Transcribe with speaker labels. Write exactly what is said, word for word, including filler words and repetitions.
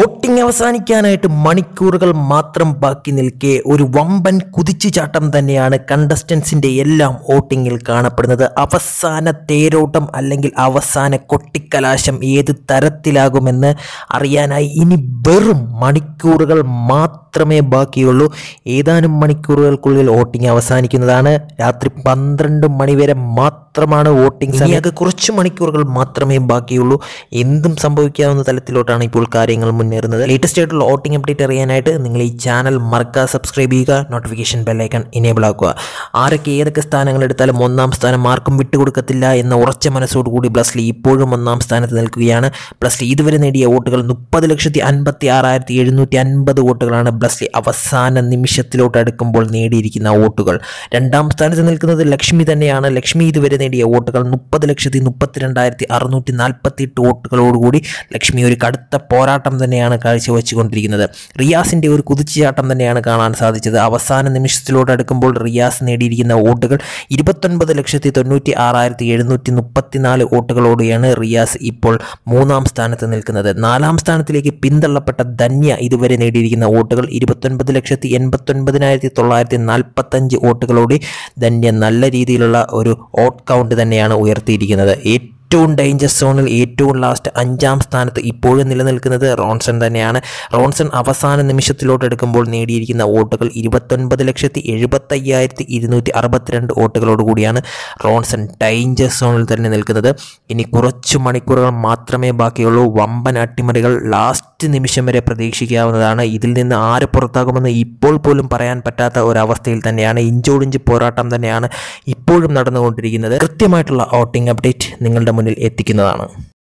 Speaker 1: Voting അവസാനിക്കാനായിട്ട് മണിക്കൂറുകൾ മാത്രം ബാക്കി നിൽക്കെ ഒരു വമ്പൻ കുതിച്ചുചാട്ടം തന്നെയാണ് കണ്ടസ്റ്റൻസിൻ്റെ എല്ലാം വോട്ടിങ്ങിൽ കാണപ്പെടുന്നത്. അവസാന തേരോട്ടം അല്ലെങ്കിൽ അവസാന കൊട്ടിക്കലാശം ഏത് തരത്തിലാകുമെന്ന് അറിയാനായി ഇനി വെറും മണിക്കൂറുകൾ മാത്രമേ ബാക്കിയുള്ളൂ. ഏതാനും മണിക്കൂറുകൾക്കുള്ളിൽ വോട്ടിംഗ് അവസാനിക്കുന്നതാണ്. രാത്രി പന്ത്രണ്ട് മണിവരെ മാത്രമാണ് വോട്ടിംഗ് സമയം. അത് കുറച്ച് മണിക്കൂറുകൾ മാത്രമേ ബാക്കിയുള്ളൂ. എന്തും സംഭവിക്കാവുന്ന തലത്തിലോട്ടാണ് ഇപ്പോൾ കാര്യങ്ങൾ മുന്നേറുന്നത്. ലേറ്റസ്റ്റ് ആയിട്ടുള്ള വോട്ടിംഗ് അപ്ഡേറ്റ് അറിയാനായിട്ട് നിങ്ങൾ ഈ ചാനൽ മറക്കാതെ സബ്സ്ക്രൈബ് ചെയ്യുക, നോട്ടിഫിക്കേഷൻ ബെല്ലൈക്കൺ ഇനേബിൾ ആക്കുക. ആരൊക്കെ ഏതൊക്കെ സ്ഥാനങ്ങൾ എടുത്താലും ഒന്നാം സ്ഥാനം ആർക്കും വിട്ടുകൊടുക്കത്തില്ല എന്ന ഉറച്ച മനസ്സോടുകൂടി ബ്ലസ്ലി ഇപ്പോഴും ഒന്നാം സ്ഥാനത്ത് നിൽക്കുകയാണ്. ബ്ലസ്ലി ഇതുവരെ നേടിയ വോട്ടുകൾ മുപ്പത് ലക്ഷത്തി അൻപത്തി ആറായിരത്തി എഴുന്നൂറ്റി അൻപത് വോട്ടുകളാണ് ബ്ലസ്ലി അവസാന നിമിഷത്തിലോട്ട് അടുക്കുമ്പോൾ നേടിയിരിക്കുന്ന വോട്ടുകൾ. രണ്ടാം സ്ഥാനത്ത് നിൽക്കുന്നത് ലക്ഷ്മി തന്നെയാണ്. ലക്ഷ്മി ഇതുവരെ നേടിയ വോട്ടുകൾ മുപ്പത് ലക്ഷത്തി മുപ്പത്തി രണ്ടായിരത്തി അറുന്നൂറ്റി നാൽപ്പത്തി എട്ട് വോട്ടുകളോടുകൂടി ലക്ഷ്മി ഒരു കടുത്ത പോരാട്ടം തന്നെയാണ് കാഴ്ചവെച്ചുകൊണ്ടിരിക്കുന്നത്. റിയാസിൻ്റെ ഒരു കുതിച്ചുചാട്ടം തന്നെയാണ് കാണാൻ സാധിച്ചത്. അവസാന നിമിഷത്തിലോട്ട് അടുക്കുമ്പോൾ റിയാസ് നേടിയിരിക്കുന്ന വോട്ടുകൾ ഇരുപത്തൊൻപത് ലക്ഷത്തി തൊണ്ണൂറ്റി ആറായിരത്തി എഴുന്നൂറ്റി മുപ്പത്തിനാല് വോട്ടുകളോടെയാണ് റിയാസ് ഇപ്പോൾ മൂന്നാം സ്ഥാനത്ത് നിൽക്കുന്നത്. നാലാം സ്ഥാനത്തിലേക്ക് പിന്തള്ളപ്പെട്ട ധന്യ ഇതുവരെ നേടിയിരിക്കുന്ന വോട്ടുകൾ ഇരുപത്തൊൻപത് ലക്ഷത്തി എൺപത്തൊൻപതിനായിരത്തി തൊള്ളായിരത്തി നാൽപ്പത്തഞ്ച് വോട്ടുകളോടെ ധന്യ നല്ല രീതിയിലുള്ള ഒരു വോട്ട് കൗണ്ട് തന്നെയാണ് ഉയർത്തിയിരിക്കുന്നത്. ഏറ്റവും ഡേഞ്ചർ സോണിൽ ഏറ്റവും ലാസ്റ്റ് അഞ്ചാം സ്ഥാനത്ത് ഇപ്പോഴും നിലനിൽക്കുന്നത് റോൺസൺ തന്നെയാണ്. റോൺസൺ അവസാന നിമിഷത്തിലോട്ട് എടുക്കുമ്പോൾ നേടിയിരിക്കുന്ന വോട്ടുകൾ ഇരുപത്തൊൻപത് ലക്ഷത്തി എഴുപത്തയ്യായിരത്തി ഇരുന്നൂറ്റി അറുപത്തിരണ്ട് വോട്ടുകളോട് കൂടിയാണ് റോൺസൺ ഡേഞ്ചർ സോണിൽ തന്നെ നിൽക്കുന്നത്. ഇനി കുറച്ച് മണിക്കൂറുകൾ മാത്രമേ ബാക്കിയുള്ളൂ. വമ്പൻ അട്ടിമറികൾ ലാസ്റ്റ് നിമിഷം വരെ പ്രതീക്ഷിക്കാവുന്നതാണ്. ഇതിൽ നിന്ന് ആര് പുറത്താകുമെന്ന് ഇപ്പോൾ പോലും പറയാൻ പറ്റാത്ത ഒരവസ്ഥയിൽ തന്നെയാണ്. ഇഞ്ചോടിഞ്ച് പോരാട്ടം തന്നെയാണ് ഇപ്പോഴും നടന്നുകൊണ്ടിരിക്കുന്നത്. കൃത്യമായിട്ടുള്ള വോട്ടിംഗ് അപ്ഡേറ്റ് നിങ്ങളുടെ മുന്നിൽ എത്തിക്കുന്നതാണ്.